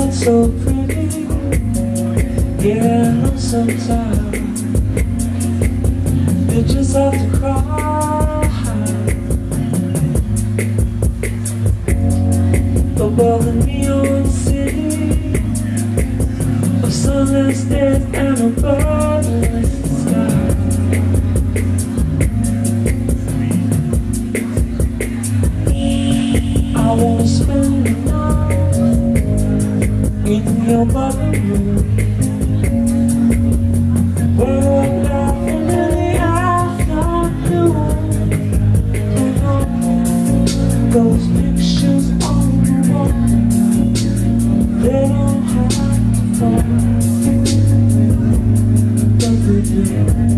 so pretty. Yeah, I'm so tired. You just have to cry. Above the neon city of sunless days and a birdless sky. I wanna spend the night in your bedroom, where I'm laughing in the afternoon. Those pictures on the wall, they don't have to fall, but they do.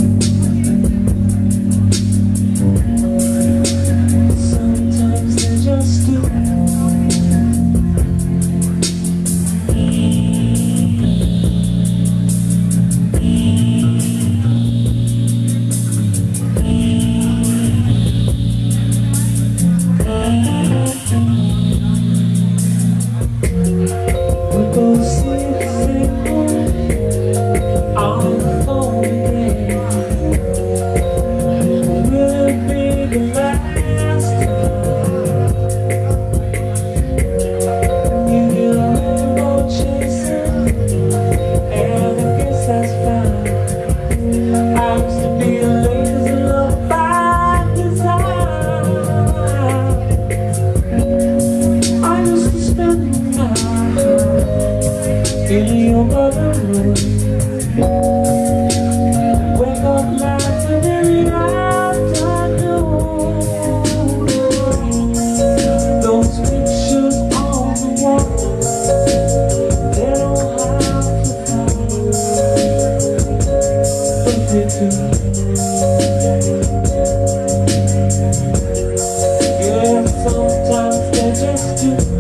Sometimes they just do. In your bedroom, wake up laughing in the afternoon. Those pictures on the wall, they don't have to fall, but they do. Yeah, sometimes they just do.